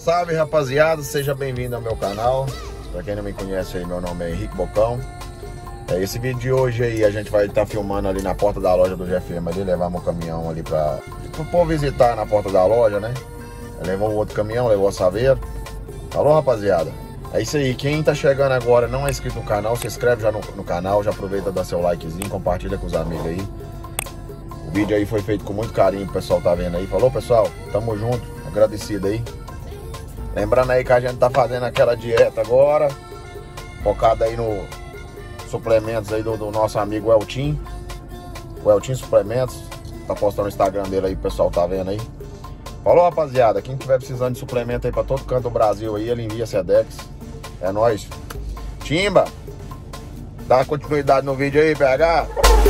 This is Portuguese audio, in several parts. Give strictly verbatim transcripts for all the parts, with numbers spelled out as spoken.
Salve, rapaziada, seja bem-vindo ao meu canal. Pra quem não me conhece aí, meu nome é Henrique Bocão. É, esse vídeo de hoje aí a gente vai estar tá filmando ali na porta da loja do G F M ali, levar meu caminhão ali pra, pro povo visitar na porta da loja, né? Levou o outro caminhão, levou a saveira. Falou, rapaziada? É isso aí, quem tá chegando agora não é inscrito no canal, se inscreve já no, no canal, já aproveita, dá seu likezinho, compartilha com os amigos aí. O vídeo aí foi feito com muito carinho, o pessoal tá vendo aí. Falou, pessoal? Tamo junto, agradecido aí. Lembrando aí que a gente tá fazendo aquela dieta agora, focada aí no suplementos aí do, do nosso amigo Eltim. O Eltim Suplementos, tá postando no Instagram dele aí, o pessoal tá vendo aí. Falou, rapaziada, quem tiver precisando de suplemento aí pra todo canto do Brasil aí, ele envia Sedex. É nóis. Timba, dá continuidade no vídeo aí, P H.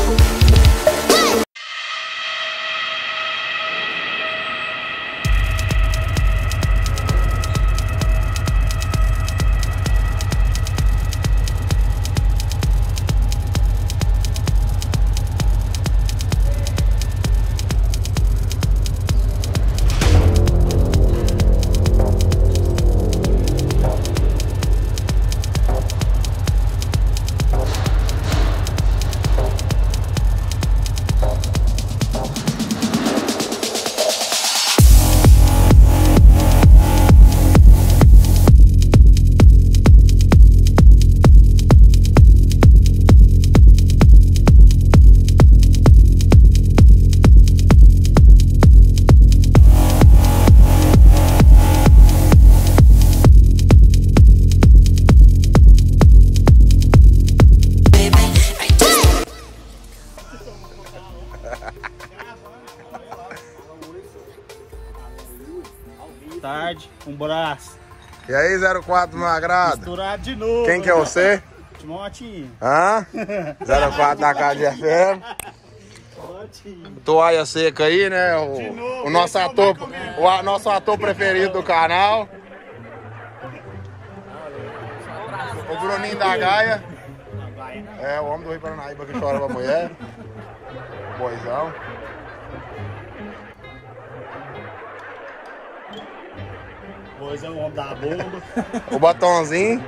Tarde, um braço. E aí, zero quatro no agrado? Misturado de novo. Quem que é você? Timotinho. Hã? zero quatro na casa de F M. Toalha seca aí, né? O, novo, o nosso ator, o a, nosso ator preferido do canal. O Bruninho da Gaia. É, o homem do Rio Paranaíba que chora pra mulher. Boizão. Pois é o homem da bomba. O batonzinho.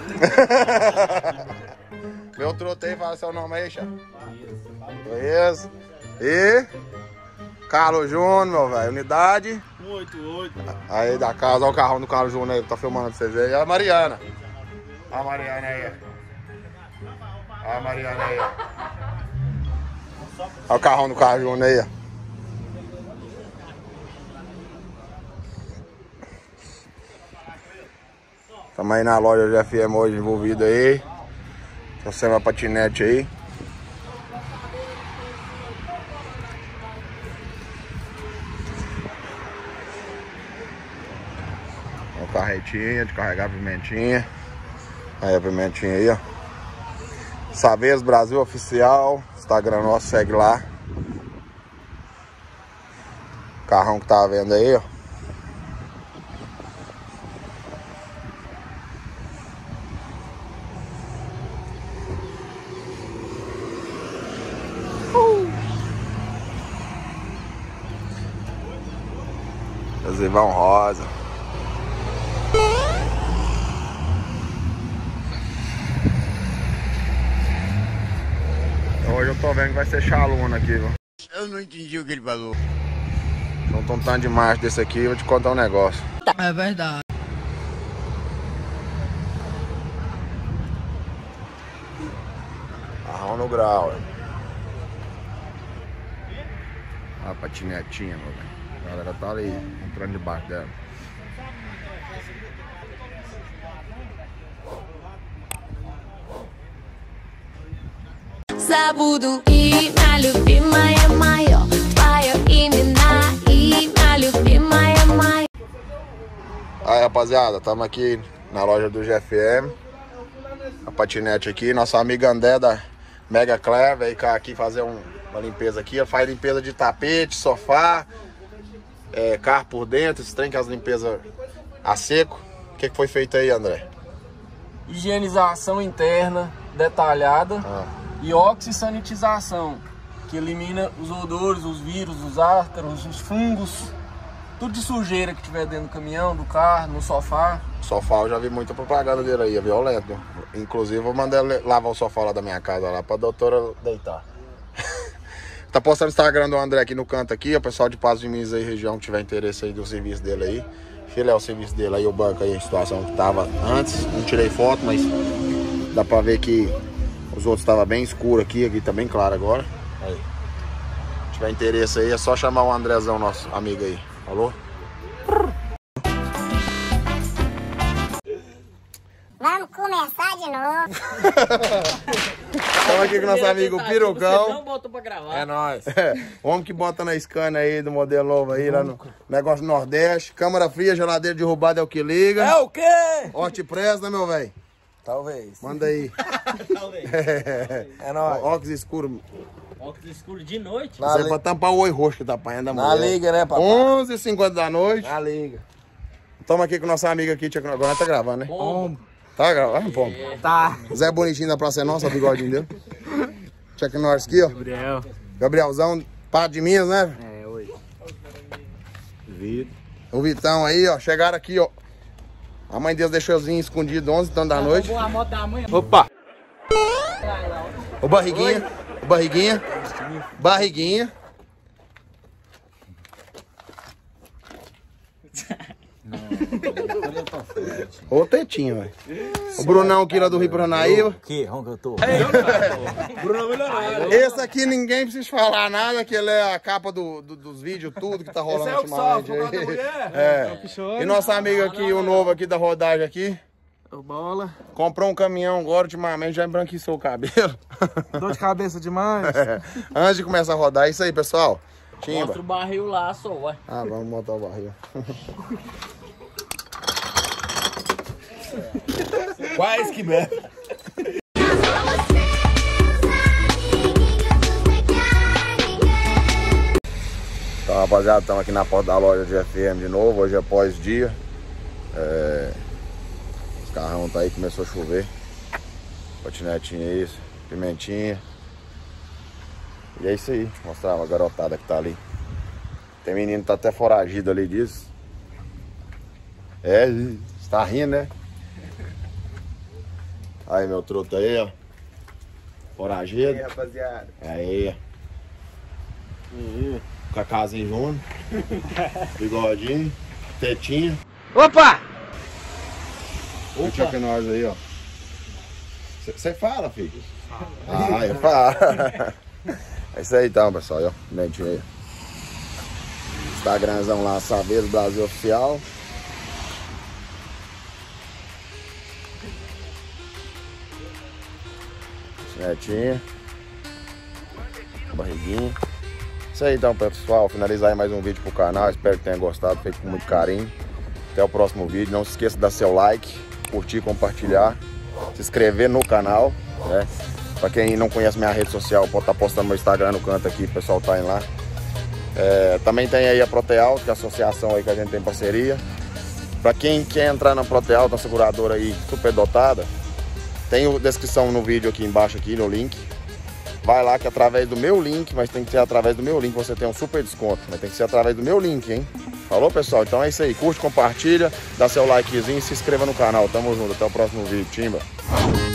Meu troteio, fala seu nome aí, chá. Isso. E Carlos Júnior, meu velho. Unidade. um oito oito. Aí da casa, olha o carrão do Carlos Júnior aí, tá filmando pra vocês verem. E a Mariana. A Mariana aí. A Mariana aí. Olha o carrão do Carlos Júnior aí. Tamo aí na loja G F M hoje envolvido aí. Trouxemos a patinete aí. Uma carretinha de carregar a pimentinha. Aí a pimentinha aí, ó. Saveiros Brasil Oficial. Instagram nosso, segue lá. Carrão que tá vendo aí, ó. Adesivão rosa. Hoje eu tô vendo que vai ser chaluna aqui, viu? Eu não entendi o que ele falou. Então um tanto de macho desse aqui, eu vou te contar um negócio. É verdade. Arrão no grau, ó. A patinetinha, meu velho. A galera tá ali, entrando debaixo dela. Забуду имя любимая мое, твое имена, имя любимая моя. Aí, rapaziada, estamos aqui na loja do G F M. A patinete aqui, nossa amiga André da Mega Clever veio cá aqui fazer um, uma limpeza aqui. Ela faz limpeza de tapete, sofá, é, carro por dentro, esse trem que é as limpezas a seco. O que, que foi feito aí, André? Higienização interna detalhada. Ah. E oxisanitização, que elimina os odores, os vírus, os ácaros, os fungos tudo de sujeira que tiver dentro do caminhão, do carro, no sofá. Sofá, eu já vi muita propaganda dele aí, é violento. Inclusive, eu mandei lavar o sofá lá da minha casa, lá pra doutora deitar. Tá postando o Instagram do André aqui no canto aqui, o pessoal de Passo de Minas aí, região, que tiver interesse aí do serviço dele aí. Filé o serviço dele aí, o banco aí, a situação que tava antes. Não tirei foto, mas dá pra ver que os outros estavam bem escuro aqui, aqui tá bem claro agora. Aí. Se tiver interesse aí, é só chamar o Andrezão, nosso amigo aí. Falou? Vamos começar de novo. Estamos aqui com o nosso amigo Pirocão. Não botou pra gravar. É nóis. É, o homem que bota na Scania aí, do modelo novo aí, lá no negócio do Nordeste. Câmara fria, geladeira derrubada é o que liga. É o quê? Hortipress, né, meu velho? Talvez. Manda aí. Talvez. É nóis. Óculos escuro. Óculos escuro de noite. Na Isso aí li- pra tampar o oi roxo que tá apanhando da Na mulher. liga, né, papai? onze e cinquenta da noite. Na liga. Estamos aqui com o nosso amigo aqui, Tia- agora tá gravando, né? Bom. Tá gravando, pô. Tá. Zé Bonitinho da Praça é Nossa, o bigodinho dele. Chuck Norris aqui, ó. Gabriel. Gabrielzão, Pato de Minas, né? É, oi. O Vitão aí, ó. Chegaram aqui, ó. A mãe deles deixou os escondido onze da noite. A moto da mãe. Opa. O Barriguinha. O Barriguinha. Barriguinha. Ô tetinha, velho. O Brunão aqui lá do Rio Paranaíba. Que ronco que eu tô. Esse aqui ninguém precisa falar nada, que ele é a capa do, do- dos vídeos, tudo que tá rolando Esse é o que ultimamente. sofre, o aí. gato da mulher. É. E nosso amigo aqui, o novo aqui da rodagem aqui, O bola. comprou um caminhão agora, ultimamente já embranquiçou o cabelo. Dor de cabeça demais. É. Antes de começar a rodar, é isso aí, pessoal. Timba. Mostra o barril lá, só, vai. Ah, vamos montar o barril. Quase que bebe. Então, rapaziada, estamos aqui na porta da loja de F M de novo. Hoje é pós-dia. É... Os carrão tá aí, começou a chover. Patinetinha, isso. Pimentinha. E é isso aí. Vou mostrar uma garotada que tá ali. Tem menino que tá até foragido ali disso. É, você tá rindo, né? Aí, meu truto aí, ó. Foragido. E aí, rapaziada. Aí. Uhum. Cacazinho junto. Bigodinho. Tetinha. Opa! E o Chuck Norris aí, ó. Você fala, filho? Ah, eu falo. É isso aí então, pessoal. Ó. Mentinho aí. Instagramzão lá, Saveiros Brasil Oficial. Netinha. Barriguinha. Isso aí então, pessoal. Finalizar aí mais um vídeo pro canal. Espero que tenha gostado. Feito com muito carinho. Até o próximo vídeo. Não se esqueça de dar seu like, curtir, compartilhar, se inscrever no canal, né? Pra quem não conhece minha rede social, pode estar postando meu Instagram no canto aqui, o pessoal tá indo lá. É, também tem aí a Protealto, que é a associação aí que a gente tem parceria. Pra quem quer entrar na Protealto, a seguradora aí super dotada, tem a descrição no vídeo aqui embaixo, aqui no link. Vai lá que através do meu link, mas tem que ser através do meu link, você tem um super desconto. Mas tem que ser através do meu link, hein? Falou, pessoal? Então é isso aí. Curte, compartilha, dá seu likezinho e se inscreva no canal. Tamo junto. Até o próximo vídeo. Timba!